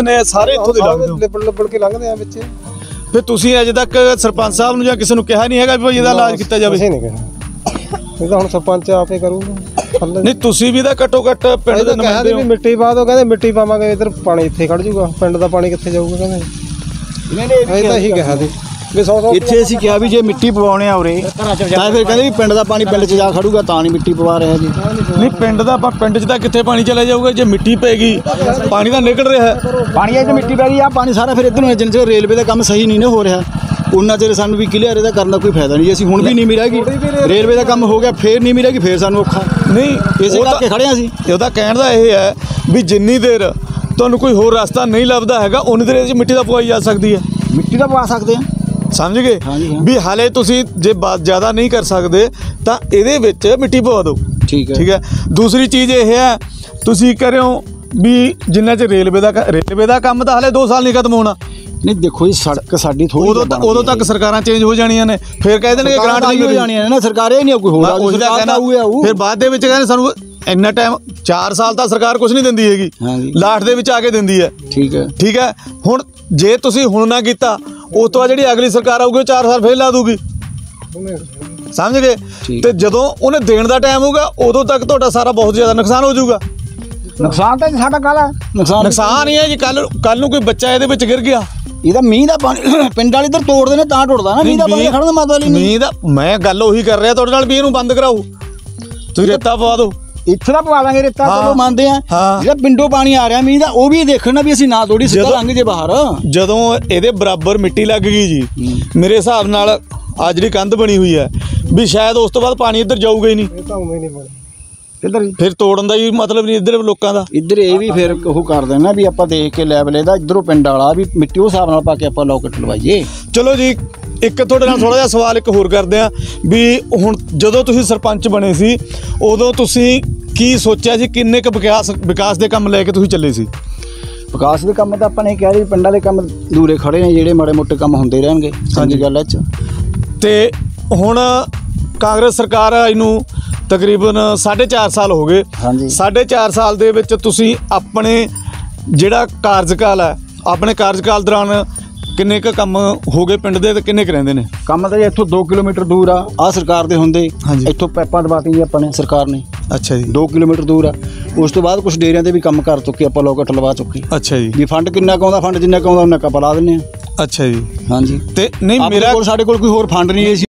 ਲੰਘਦੇ ਨੇ ਸਾਰੇ ਇੱਥੋਂ ਦੇ ਲੰਘਦੇ ਲਿਬੜ ਕੇ ਲੰਘਦੇ ਆ ਵਿੱਚ। ਫਿਰ ਤੁਸੀਂ ਅਜੇ ਤੱਕ ਸਰਪੰਚ ਸਾਹਿਬ ਨੂੰ ਜਾਂ ਕਿਸੇ ਨੂੰ ਕਿਹਾ ਨਹੀਂ ਹੈਗਾ ਵੀ ਭਾਈ ਇਹਦਾ ਇਲਾਜ ਕੀਤਾ ਜਾਵੇ? ਨਹੀਂ ਕਿਹਾ, ਇਹ ਤਾਂ ਹੁਣ ਸਰਪੰਚ ਆਪੇ ਕਰੂਗਾ। ਨਹੀਂ ਤੁਸੀਂ ਵੀ ਤਾਂ ਘੱਟੋ ਘੱਟ ਪਿੰਡ ਦੇ ਨੁਮਾਇੰਦੇ ਹੋ। ਵੀ ਮਿੱਟੀ ਪਾ ਦੋ, ਕਹਿੰਦੇ ਮਿੱਟੀ ਪਾਵਾਂਗੇ ਇੱਧਰ ਪਾਣੀ ਇੱਥੇ ਖੜ ਜੂਗਾ, ਪਿੰਡ ਦਾ ਪਾਣੀ ਕਿੱਥੇ ਜਾਊਗਾ ਕਹਿੰਦੇ। ਇਹ ਤਾਂ ਇਹੀ ਕਿਹਾ ਸੀ ਵੀ 100 ਇੱਥੇ ਅਸੀਂ ਕਿਹਾ ਵੀ ਜੇ ਮਿੱਟੀ ਪਵਾਉਣੇ ਆ ਉਰੇ ਤਾਂ ਫਿਰ ਕਹਿੰਦੇ ਵੀ ਪਿੰਡ ਦਾ ਪਾਣੀ ਪਿੰਡ 'ਚ ਜਾ ਖੜੂਗਾ, ਤਾਂ ਨਹੀਂ ਮਿੱਟੀ ਪਵਾ ਰਿਹਾ ਜੀ। ਨਹੀਂ ਪਿੰਡ ਦਾ ਪਿੰਡ 'ਚ ਤਾਂ ਕਿੱਥੇ ਪਾਣੀ ਚਲਾ ਜਾਊਗਾ ਜੇ ਮਿੱਟੀ ਪੈਗੀ, ਪਾਣੀ ਤਾਂ ਨਿਕਲ ਰਿਹਾ ਹੈ। ਪਾਣੀ ਇਹ 'ਚ ਮਿੱਟੀ ਪੈ ਗਈ ਆ, ਪਾਣੀ ਸਾਰਾ ਫਿਰ ਇੱਧਰ ਨੂੰ ਜਿੰਨੇ ਚਿਰ ਰੇਲਵੇ ਦਾ ਕੰਮ ਸਹੀ ਨਹੀਂ ਨਾ ਹੋ ਰਿਹਾ ਉਹਨਾਂ ਚਿਰ ਸਾਨੂੰ ਵੀ ਕਲੀਅਰ ਇਹਦਾ ਕਰਨ ਦਾ ਕੋਈ ਫਾਇਦਾ ਨਹੀਂ। ਅਸੀਂ ਹੁਣ ਵੀ ਨਹੀਂ ਮਿਲਾਂਗੀ, ਰੇਲਵੇ ਦਾ ਕੰਮ ਹੋ ਗਿਆ ਫੇਰ ਨਹੀਂ ਮਿਲੇਗੀ, ਫੇਰ ਸਾਨੂੰ ਔਖਾ ਨਹੀਂ ਇਸੇ ਕਰਕੇ ਖੜੇ ਹਾਂ ਅਸੀਂ। ਉਹਦਾ ਕਹਿਣ ਦਾ ਇਹ ਹੈ ਵੀ ਜਿੰਨੀ ਦੇਰ ਤੁਹਾਨੂੰ ਕੋਈ ਹੋਰ ਰਸਤਾ ਨਹੀਂ ਲੱਭਦਾ ਹੈਗਾ ਉਨੀ ਦੇਰ ਇਹ 'ਚ ਮਿੱਟੀ ਦਾ ਪਵਾਈ ਜਾ ਸਕਦੀ ਹੈ। ਮਿੱਟੀ ਦਾ ਪਵਾ ਸਕਦੇ ਹਾਂ, ਸਮਝ ਗਏ ਵੀ ਹਾਲੇ ਤੁਸੀਂ ਜੇ ਬਾਤ ਜ਼ਿਆਦਾ ਨਹੀਂ ਕਰ ਸਕਦੇ ਤਾਂ ਇਹਦੇ ਵਿੱਚ ਮਿੱਟੀ ਪਵਾ ਦਿਓ। ਠੀਕ ਹੈ। ਦੂਸਰੀ ਚੀਜ਼ ਇਹ ਹੈ ਤੁਸੀਂ ਕਰਿਓ ਵੀ ਜਿੰਨਾ ਚ ਰੇਲਵੇ ਦਾ ਕੰਮ ਤਾਂ ਹਾਲੇ 2 ਸਾਲ ਨਹੀਂ ਖਤਮ ਹੋਣਾ। ਨਹੀਂ ਦੇਖੋ ਜੀ ਸੜਕ ਸਾਡੀ ਥੋੜੀ ਉਦੋਂ ਤੱਕ ਸਰਕਾਰਾਂ ਚੇਂਜ ਹੋ ਜਾਣੀਆਂ ਨੇ, ਫਿਰ ਕਹਿ ਦੇਣਗੇ ਗ੍ਰਾਂਟ ਨਹੀਂ ਹੋ ਜਾਣੀਆਂ ਨੇ ਨਾ, ਸਰਕਾਰ ਇਹ ਨਹੀਂ ਕੋਈ ਹੋਰ ਫਿਰ ਬਾਅਦ ਦੇ ਵਿੱਚ ਕਹਿੰਦੇ ਸਾਨੂੰ ਇੰਨਾ ਟਾਈਮ 4 ਸਾਲ ਤਾਂ ਸਰਕਾਰ ਕੁਝ ਨਹੀਂ ਦਿੰਦੀ ਹੈਗੀ, ਲਾਸਟ ਦੇ ਵਿੱਚ ਆ ਕੇ ਦਿੰਦੀ ਹੈ। ਠੀਕ ਹੈ ਹੁਣ ਜੇ ਤੁਸੀਂ ਹੁਣ ਨਾ ਕੀਤਾ ਉਸ ਤੋਂ ਬਾਅਦ ਜਿਹੜੀ ਅਗਲੀ ਸਰਕਾਰ ਆਊਗੀ ਉਹ 4 ਸਾਲ ਫੇਰ ਲਾ ਦੂਗੀ, ਸਮਝ ਗਏ? ਤੇ ਜਦੋਂ ਉਹਨੇ ਦੇਣ ਦਾ ਟਾਈਮ ਹੋਊਗਾ ਉਦੋਂ ਤੱਕ ਤੁਹਾਡਾ ਸਾਰਾ ਬਹੁਤ ਜ਼ਿਆਦਾ ਨੁਕਸਾਨ ਹੋ ਜਾਊਗਾ। ਨੁਕਸਾਨ ਤਾਂ ਸਾਡਾ ਕਾਹਦਾ ਨੁਕਸਾਨ ਹੀ ਹੈ ਜੀ, ਕੱਲ ਨੂੰ ਕੋਈ ਬੱਚਾ ਇਹਦੇ ਵਿੱਚ ਗਿਰ ਗਿਆ, ਇਹਦਾ ਮੀਂਹ ਦਾ ਪਾਣੀ ਪਿੰਡ ਵਾਲੇ ਇੱਧਰ ਤੋੜਦੇ ਨੇ ਤਾਂ ਟੁੱਟਦਾ ਨਾ, ਮੀਂਹ ਦਾ ਪਾਣੀ ਖੜਨ ਦਾ ਮਤਲਬ ਨਹੀਂ। ਮੀਂਹ ਦਾ ਮੈਂ ਗੱਲ ਉਹੀ ਕਰ ਰਿਹਾ ਤੁਹਾਡੇ ਨਾਲ ਵੀ ਇਹਨੂੰ ਬੰਦ ਕਰਾਓ, ਤੁਸੀਂ ਰੇਤਾ ਪਵਾ ਦਿਓ। ਇੱਥੇ ਦਾ ਪਵਾ ਦਾਂਗੇ ਰੇਤਾ, ਚਲੋ ਮੰਨਦੇ ਆ। ਜਿਹੜਾ ਪਿੰਡੋਂ ਪਾਣੀ ਆ ਰਿਹਾ ਮੀਂਹ ਦਾ ਉਹ ਵੀ ਦੇਖਣਾ ਵੀ ਅਸੀਂ ਨਾ ਤੋੜੀ ਸਿੱਧਾ ਲੰਘ ਜੇ ਬਾਹਰ। ਜਦੋਂ ਇਹਦੇ ਬਰਾਬਰ ਮਿੱਟੀ ਲੱਗ ਗਈ ਜੀ ਮੇਰੇ ਹਿਸਾਬ ਨਾਲ ਆ ਜਿਹੜੀ ਕੰਧ ਬਣੀ ਹੋਈ ਹੈ ਵੀ ਸ਼ਾਇਦ ਉਸ ਤੋਂ ਬਾਅਦ ਪਾਣੀ ਇੱਧਰ ਜਾਊਗਾ ਹੀ ਨਹੀਂ। ਇੱਧਰ ਫਿਰ ਤੋੜਨ ਦਾ ਹੀ ਮਤਲਬ ਨਹੀਂ ਇੱਧਰ ਲੋਕਾਂ ਦਾ। ਇੱਧਰ ਇਹ ਵੀ ਫਿਰ ਉਹ ਕਰ ਦੇਣਾ ਵੀ ਆਪਾਂ ਦੇਖ ਕੇ ਲੈਵਲ ਇਹਦਾ ਇੱਧਰੋਂ ਪਿੰਡ ਵਾਲਾ ਵੀ ਮਿੱਟੀ ਉਸ ਹਿਸਾਬ ਨਾਲ ਪਾ ਕੇ ਆਪਾਂ ਲੋਕਟ ਲਵਾਈਏ। ਚਲੋ ਜੀ ਇੱਕ ਤੁਹਾਡੇ ਨਾਲ ਥੋੜਾ ਜਿਹਾ ਸਵਾਲ ਇੱਕ ਹੋਰ ਕਰਦੇ ਆ ਵੀ ਹੁਣ ਜਦੋਂ ਤੁਸੀਂ ਸਰਪੰਚ ਬਣੇ ਸੀ ਉਦੋਂ ਤੁਸੀਂ ਕੀ ਸੋਚਿਆ ਸੀ, ਕਿੰਨੇ ਕੁ ਵਿਕਾਸ ਦੇ ਕੰਮ ਲੈ ਕੇ ਤੁਸੀਂ ਚੱਲੇ ਸੀ? ਵਿਕਾਸ ਦੇ ਕੰਮ ਤਾਂ ਆਪਾਂ ਨੇ ਕਿਹਾ ਜੀ ਪਿੰਡਾਂ ਦੇ ਕੰਮ ਦੂਰੇ ਖੜੇ ਨੇ, ਜਿਹੜੇ ਮਾੜੇ ਮੋਟੇ ਕੰਮ ਹੁੰਦੇ ਰਹਿਣਗੇ, ਚੰਗੀ ਗੱਲ ਹੈ। ਤੇ ਹੁਣ ਕਾਂਗਰਸ ਸਰਕਾਰ ਇਹਨੂੰ ਤਕਰੀਬਨ 4.5 ਸਾਲ ਹੋ ਗਏ। 4.5 ਸਾਲ ਦੇ ਵਿੱਚ ਤੁਸੀਂ ਆਪਣੇ ਜਿਹੜਾ ਕਾਰਜਕਾਲ ਹੈ, ਆਪਣੇ ਕਾਰਜਕਾਲ ਦੌਰਾਨ ਕਿੰਨੇ ਕੁ ਕੰਮ ਹੋ ਗਏ ਪਿੰਡ ਦੇ ਤੇ ਕਿੰਨੇ ਕੁ ਰਹਿੰਦੇ ਨੇ? ਕੰਮ ਤਾਂ ਜੀ ਇੱਥੋਂ 2 ਕਿਲੋਮੀਟਰ ਦੂਰ ਆ ਸਰਕਾਰ ਦੇ ਹੁੰਦੇ, ਇੱਥੋਂ ਪਾਈਪਾਂ ਦਵਾਤੀ ਜੀ ਆਪਾਂ ਨੇ ਸਰਕਾਰ ਨੇ। ਅੱਛਾ ਜੀ। 2 ਕਿਲੋਮੀਟਰ ਦੂਰ ਆ। ਉਸ ਤੋਂ ਬਾਅਦ ਕੁਝ ਡੇਰਿਆਂ ਤੇ ਵੀ ਕੰਮ ਕਰ ਚੁੱਕੇ ਆਪਾਂ, ਲੋਕਟ ਲਵਾ ਚੁੱਕੇ। ਅੱਛਾ ਜੀ। ਵੀ ਫੰਡ ਕਿੰਨਾ ਕੁ ਆਉਂਦਾ, ਫੰਡ ਜਿੰਨਾ ਕੁ ਆਉਂਦਾ ਉਹਨਾਂ ਕਾ ਲਾ ਦਿੰਦੇ ਆ। ਅੱਛਾ ਜੀ। ਹਾਂਜੀ। ਤੇ ਨਹੀਂ ਸਾਡੇ ਕੋਲ ਕੋਈ ਹੋਰ ਫੰਡ ਨਹੀਂ ਹੈ।